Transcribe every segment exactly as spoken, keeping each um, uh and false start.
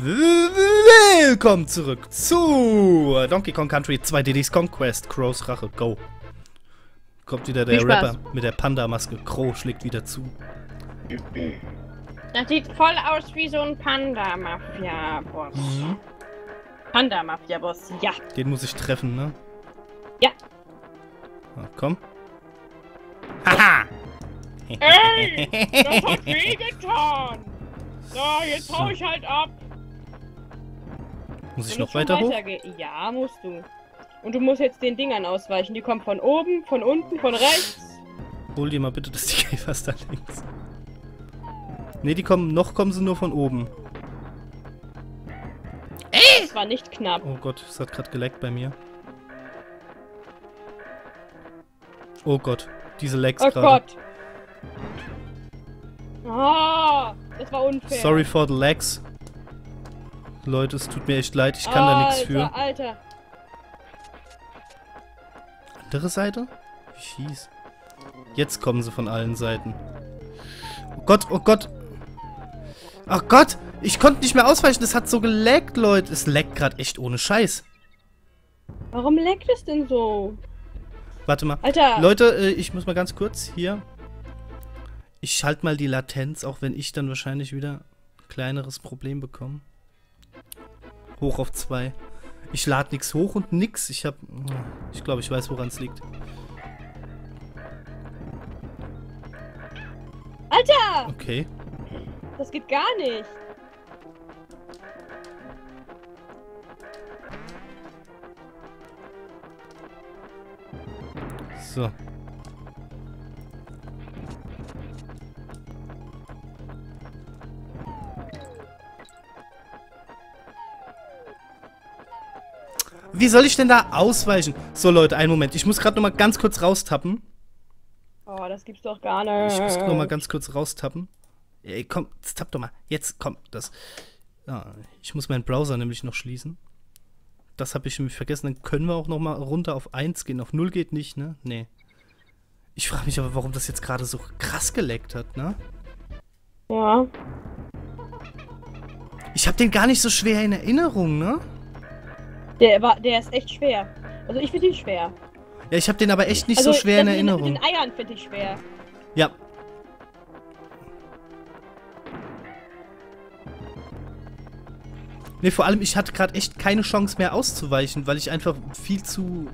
Willkommen zurück zu Donkey Kong Country zwei Diddy's Conquest. Crows Rache, go. Kommt wieder der Rapper mit der Panda-Maske. Crow schlägt wieder zu. Das sieht voll aus wie so ein Panda-Mafia-Boss. Mhm. Panda-Mafia-Boss, ja. Den muss ich treffen, ne? Ja. Na, komm. Haha! Ey! Das hat wehgetan! So, jetzt hau ich halt ab. Muss ich noch weiter hoch? Ja, musst du. Und du musst jetzt den Dingern ausweichen. Die kommen von oben, von unten, von rechts. Hol dir mal bitte das T K fast da links. Ne, die kommen, noch kommen sie nur von oben. Ey! Das war nicht knapp. Oh Gott, es hat gerade geleckt bei mir. Oh Gott, diese Lags Oh gerade. Gott. Ah, das war unfair. Sorry for the lags. Leute, es tut mir echt leid, ich kann Alter, da nichts für. Alter. Andere Seite? Wie fies. Jetzt kommen sie von allen Seiten. Oh Gott, oh Gott. Ach Gott, ich konnte nicht mehr ausweichen, es hat so gelaggt, Leute. Es laggt gerade echt ohne Scheiß. Warum laggt es denn so? Warte mal. Alter. Leute, äh, ich muss mal ganz kurz hier. Ich schalte mal die Latenz, auch wenn ich dann wahrscheinlich wieder ein kleineres Problem bekomme. Hoch auf zwei. Ich lade nichts hoch und nix. Ich hab. Ich glaube, ich weiß, woran es liegt. Alter! Okay. Das geht gar nicht. So. Wie soll ich denn da ausweichen? So, Leute, einen Moment. Ich muss gerade noch mal ganz kurz raustappen. Oh, das gibt's doch gar nicht. Ich muss noch mal ganz kurz raustappen. Ey, komm, jetzt tapp doch mal. Jetzt, komm, das. Ja, ich muss meinen Browser nämlich noch schließen. Das habe ich nämlich vergessen. Dann können wir auch noch mal runter auf eins gehen. Auf null geht nicht, ne? Nee. Ich frage mich aber, warum das jetzt gerade so krass geleckt hat, ne? Ja. Ich habe den gar nicht so schwer in Erinnerung, ne? Der war, der ist echt schwer. Also ich finde ihn schwer. Ja, ich habe den aber echt nicht also, so schwer in das Erinnerung. Mit den Eiern finde ich schwer. Ja. Ne, vor allem, ich hatte gerade echt keine Chance mehr auszuweichen, weil ich einfach viel zu...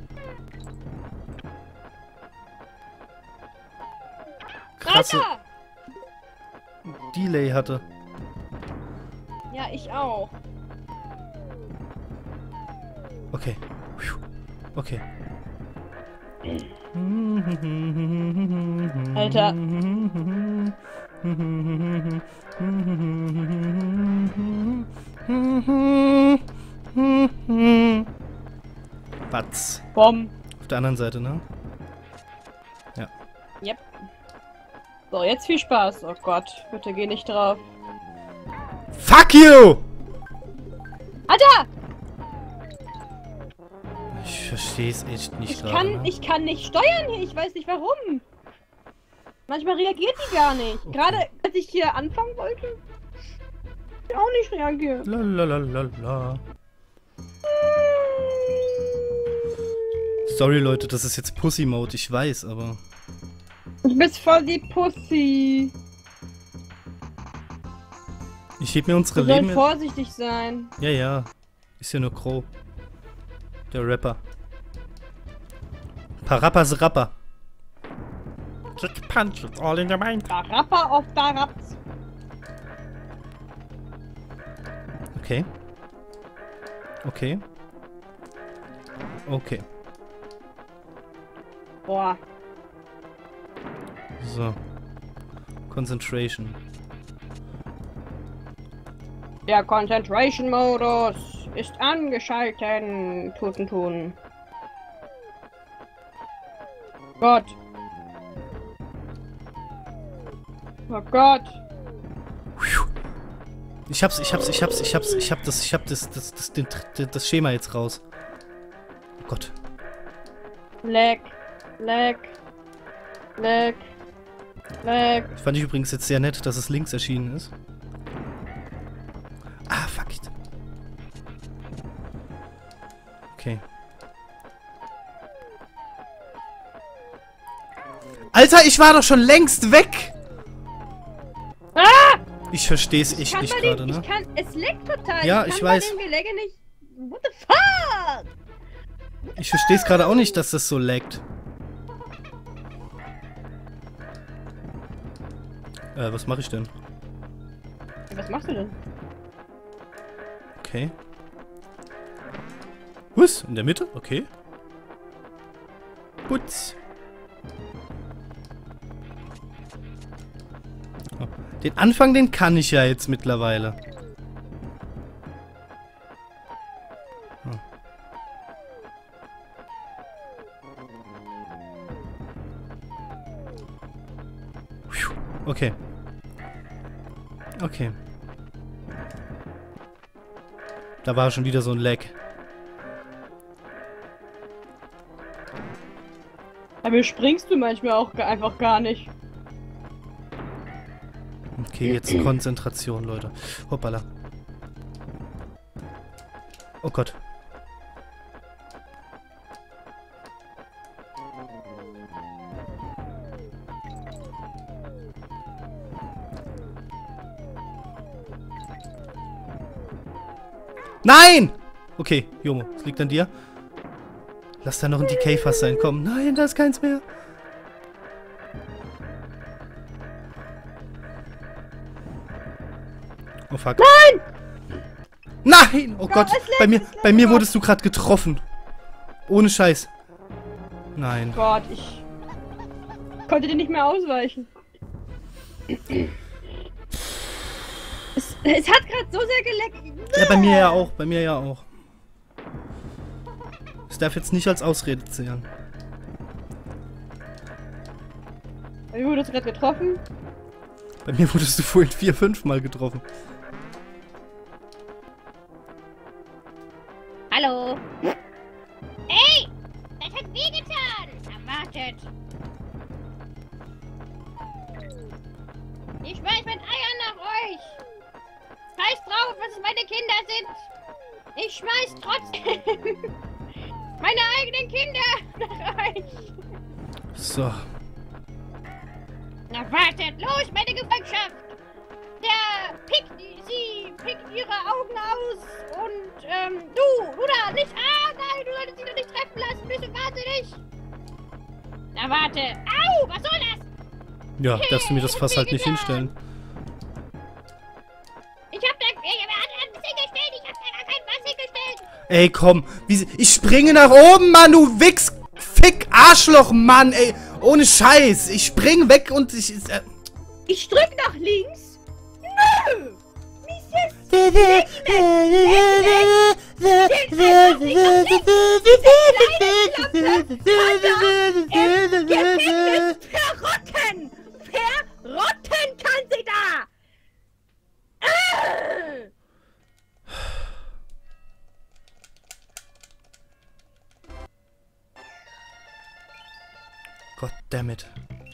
krasse Alter! Delay hatte. Ja, ich auch. Okay. Okay. Alter. Batz. Bom. Auf der anderen Seite, ne? Ja. Yep. So, jetzt viel Spaß. Oh Gott, bitte geh nicht drauf. Fuck you! Alter! Ich verstehe es echt nicht Ich gerade. kann, Ne? ich kann nicht steuern hier, ich weiß nicht warum. Manchmal reagiert die gar nicht. Okay. Gerade als ich hier anfangen wollte, die auch nicht reagiert. Lalalala. Sorry, Leute, das ist jetzt Pussy-Mode, ich weiß, aber... Du bist voll die Pussy. Ich heb mir unsere Wir sollen Leben... vorsichtig sein. Ja, ja. Ist ja nur Crow. Der Rapper. Parappas Rapper. Kick punch, it's all in your mind. Rapper auf Daraps. Okay. Okay. Okay. Boah. So. Concentration. Der Concentration-Modus ist angeschaltet. Tuten tun. Gott. Oh Gott. Ich hab's, ich hab's, ich hab's, ich hab's, ich hab das, ich hab das, das, das, das, das, das Schema jetzt raus. Oh Gott. Leck. Leck. Leck. Leck. Fand ich übrigens jetzt sehr nett, dass es links erschienen ist. Ah, fuck it. Okay. Alter, ich war doch schon längst weg! Ah! Ich versteh's Ich echt kann nicht bei den, gerade, ne? ich kann, es leckt total. Ja, ich, ich kann weiß. Bei den Gelege nicht. What the fuck? Ich versteh's gerade auch nicht, dass das so laggt. Äh, was mache ich denn? Was machst du denn? Okay. Was? In der Mitte? Okay. Putz. Oh. Den Anfang, den kann ich ja jetzt mittlerweile. Oh. Puh. Okay. Okay. Da war schon wieder so ein Lag. Bei mir springst du manchmal auch ga- einfach gar nicht. Okay, jetzt Konzentration, Leute. Hoppala. Oh Gott. Nein! Okay, Jomo, es liegt an dir. Lass da noch ein Decay-Fass sein, komm. Nein, da ist keins mehr. Oh fuck. Nein! Nein! Oh Gott, es leckt, bei mir, es leckt bei mir drauf. wurdest du gerade getroffen. Ohne Scheiß. Nein. Gott, ich konnte dir nicht mehr ausweichen. Es, es hat gerade so sehr geleckt. Ja, bei mir ja auch, bei mir ja auch. Es darf jetzt nicht als Ausrede zählen. Wie wurdest du gerade getroffen? Bei mir wurdest du vorhin vier, fünf Mal getroffen. Hallo? Ey! Das hat wehgetan! Erwartet! Ich schmeiß mit Eiern nach euch! Scheiß drauf, was es meine Kinder sind! Ich schmeiß trotzdem meine eigenen Kinder nach euch! So. Na wartet, los, meine Gefolgschaft! Der pickt sie, pickt ihre Augen aus und, ähm, du, du da, nicht, ah, nein, du solltest sie doch nicht treffen lassen, bist du wahnsinnig? Na warte, au, was soll das? Ja, darfst du mir das Fass halt nicht hinstellen. Ich hab da, ich hab da was hingestellt, ich hab da gar kein was hingestellt. Ey, komm. Wie, sie- ich springe nach oben, Mann, du Wichs, Fick, Arschloch, Mann, ey. Ohne Scheiß. Ich spring weg und ich... Äh, Ich drück nach links? Nö! Verrotten! Verrotten kann sie da! Äh! God damn it.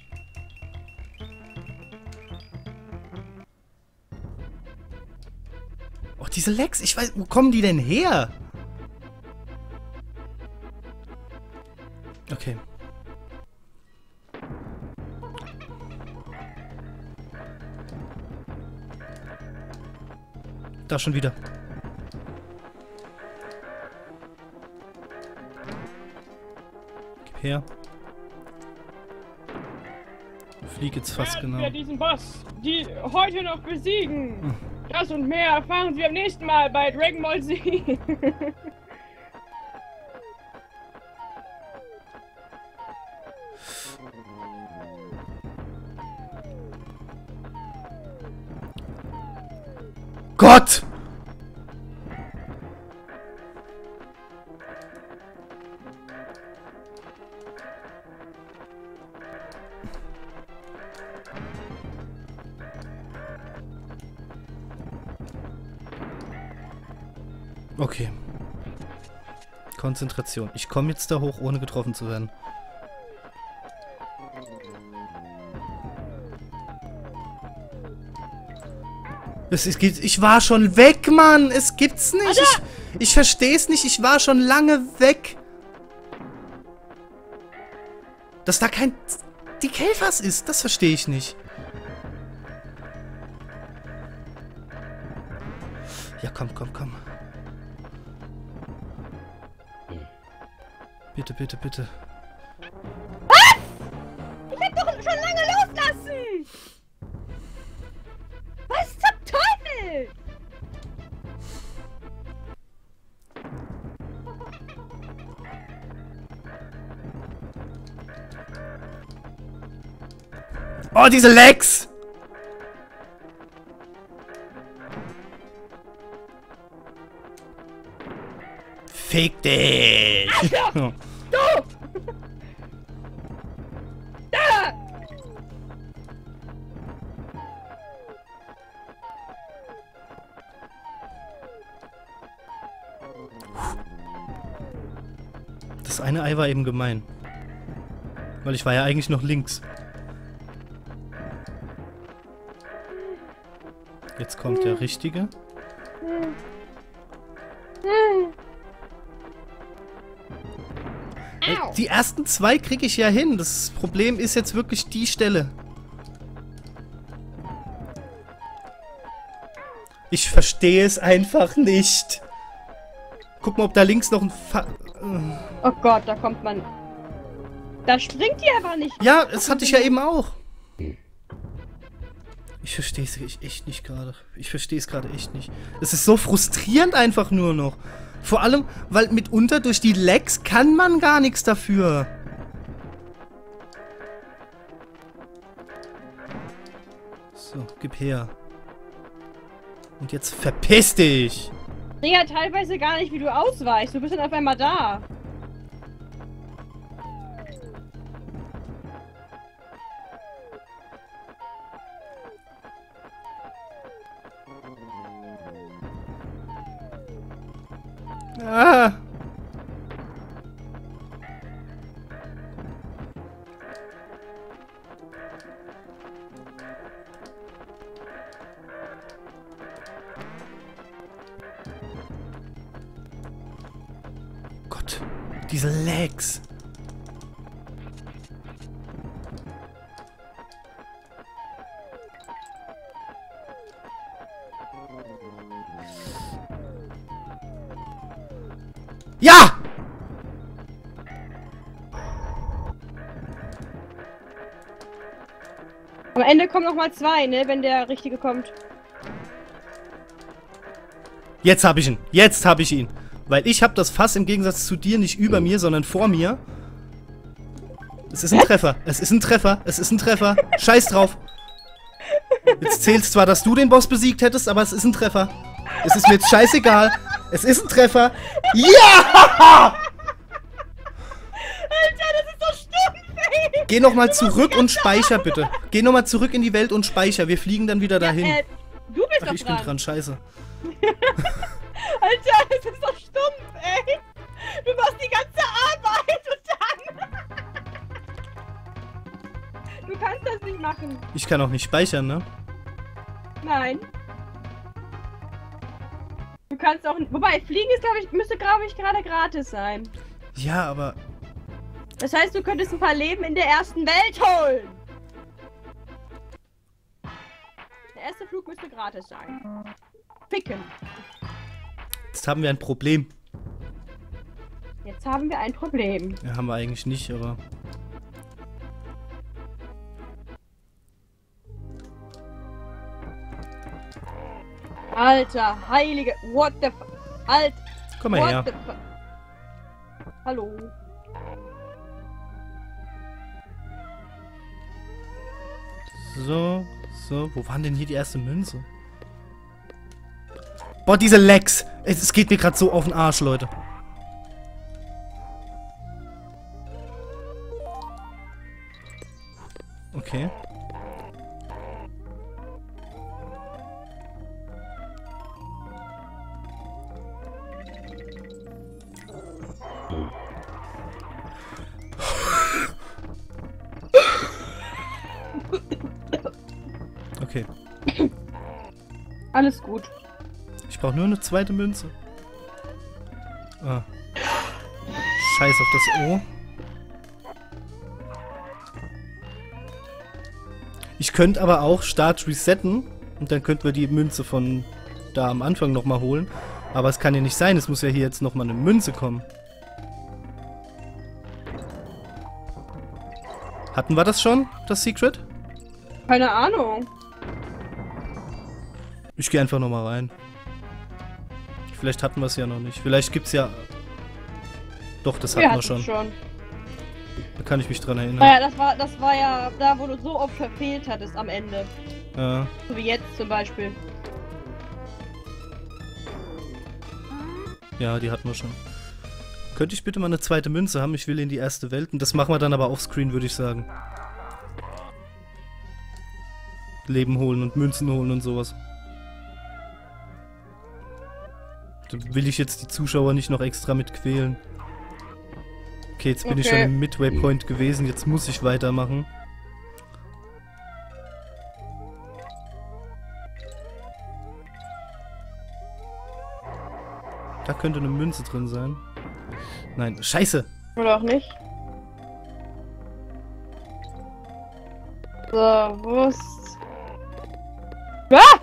Oh, diese Lags, ich weiß, wo kommen die denn her? Okay. Da schon wieder. Gib her. Flieg jetzt fast Werden genau. wir diesen Boss, die heute noch besiegen. Das und mehr erfahren Sie beim nächsten Mal bei Dragon Ball Z. Gott! Okay. Konzentration. Ich komme jetzt da hoch, ohne getroffen zu werden. Es, es geht, ich war schon weg, Mann. Es gibt's nicht. Alter. Ich, ich versteh's nicht. Ich war schon lange weg. Dass da kein die Käfers ist, das verstehe ich nicht. Ja, komm, komm, komm. Bitte, bitte, bitte. Was? Ich hab doch schon lange loslassen! Was zum Teufel? Oh, diese Legs! Fick dich! Alter! Du! Da! Das eine Ei war eben gemein. Weil ich war ja eigentlich noch links. Jetzt kommt der Richtige. Au. Die ersten zwei kriege ich ja hin. Das Problem ist jetzt wirklich die Stelle. Ich verstehe es einfach nicht. Guck mal, ob da links noch ein Fa Oh Gott, da kommt man. Da springt die aber nicht. Ja, das hatte ich ja eben auch. Ich verstehe es echt nicht gerade. Ich verstehe es gerade echt nicht. Es ist so frustrierend einfach nur noch. Vor allem, weil mitunter durch die Lags kann man gar nichts dafür. So, gib her. Und jetzt verpiss dich! Ich sehe ja teilweise gar nicht, wie du ausweichst. Du bist dann auf einmal da. Ah! Gott, diese Lags. Ja! Am Ende kommen noch mal zwei, ne, wenn der Richtige kommt. Jetzt habe ich ihn. Jetzt habe ich ihn. Weil ich habe das Fass im Gegensatz zu dir nicht über mir, sondern vor mir. Es ist ein Treffer. Es ist ein Treffer. Es ist ein Treffer. Scheiß drauf. Jetzt zählt zwar, dass du den Boss besiegt hättest, aber es ist ein Treffer. Es ist mir jetzt scheißegal. Es ist ein Treffer. Ja! Alter, das ist so stumpf, ey! Geh nochmal zurück und speicher, bitte. Geh nochmal zurück in die Welt und speicher. Wir fliegen dann wieder dahin. Äh, du bist Ach, doch ich dran. bin dran. Scheiße. Alter, das ist so stumpf, ey! Du machst die ganze Arbeit und dann... Du kannst das nicht machen. Ich kann auch nicht speichern, ne? Nein. Du kannst auch... Wobei, Fliegen ist, glaube ich, müsste, glaube ich, gerade gratis sein. Ja, aber... Das heißt, du könntest ein paar Leben in der ersten Welt holen. Der erste Flug müsste gratis sein. Ficken. Jetzt haben wir ein Problem. Jetzt haben wir ein Problem. Ja, haben wir eigentlich nicht, aber... Alter, heilige... What the f... Alt... Komm mal What her. the f... Hallo. So, so. Wo waren denn hier die erste Münze? Boah, diese Lags. Es, es geht mir gerade so auf den Arsch, Leute. Okay. Okay. Alles gut. Ich brauche nur eine zweite Münze. Ah. Scheiß auf das O. Ich könnte aber auch Start resetten und dann könnten wir die Münze von da am Anfang nochmal holen. Aber es kann ja nicht sein, es muss ja hier jetzt nochmal eine Münze kommen. Hatten wir das schon, das Secret? Keine Ahnung. Ich gehe einfach nochmal rein. Vielleicht hatten wir es ja noch nicht. Vielleicht gibt es ja... Doch, das hatten Wir wir hatten schon. schon. Da kann ich mich dran erinnern. Naja, das war, das war ja da, wo du so oft verfehlt hattest am Ende. Ja. So wie jetzt zum Beispiel. Ja, die hatten wir schon. Könnte ich bitte mal eine zweite Münze haben? Ich will in die erste Welt. Und das machen wir dann aber offscreen, würde ich sagen. Leben holen und Münzen holen und sowas. Da will ich jetzt die Zuschauer nicht noch extra mit quälen. Okay, jetzt bin Okay. ich schon im Midway Point gewesen. Jetzt muss ich weitermachen. Da könnte eine Münze drin sein. Nein, scheiße! Oder auch nicht. So, wo ist... Ah!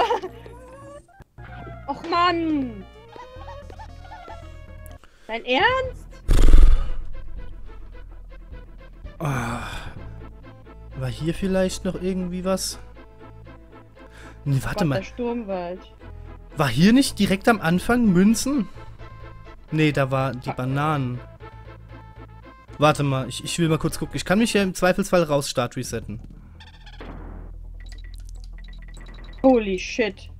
Och Mann! Dein Ernst? Ah, war hier vielleicht noch irgendwie was? Nee, warte Gott, mal. der Sturmwald. War hier nicht direkt am Anfang Münzen? Nee, da war die Bananen. Warte mal, ich, ich will mal kurz gucken. Ich kann mich ja im Zweifelsfall raus Start resetten. Holy shit.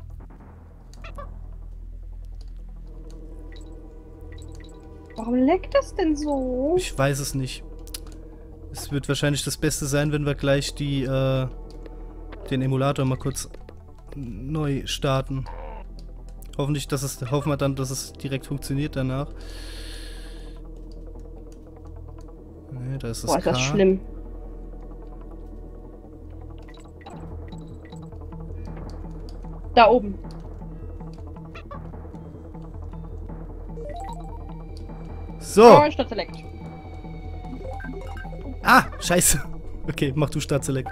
Warum leckt das denn so? Ich weiß es nicht. Es wird wahrscheinlich das Beste sein, wenn wir gleich die, äh, den Emulator mal kurz neu starten. Hoffentlich, dass es, hoffen wir dann, dass es direkt funktioniert danach. Nee, da ist das Boah, ist K. das schlimm. Da oben. So! Oh, Stadt Select. Ah, scheiße. Okay, mach du Start Select.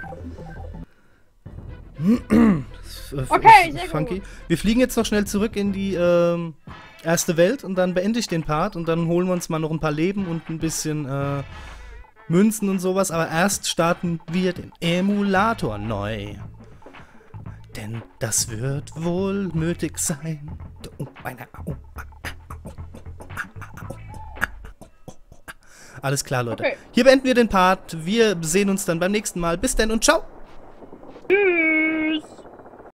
Okay, sehr Funky. gut. Wir fliegen jetzt noch schnell zurück in die ähm, erste Welt und dann beende ich den Part und dann holen wir uns mal noch ein paar Leben und ein bisschen äh, Münzen und sowas. Aber erst starten wir den Emulator neu. Denn das wird wohl nötig sein. Alles klar, Leute. Okay. Hier beenden wir den Part. Wir sehen uns dann beim nächsten Mal. Bis dann und ciao. Tschüss.